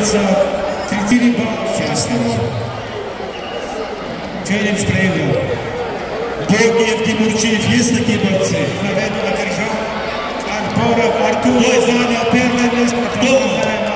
остается 3 балла частному. Челлендж проиграл. Богиев, Тимурчиев, есть такие борцы? Победу одержал Альборов Артур. Кто занял первое место? Кто?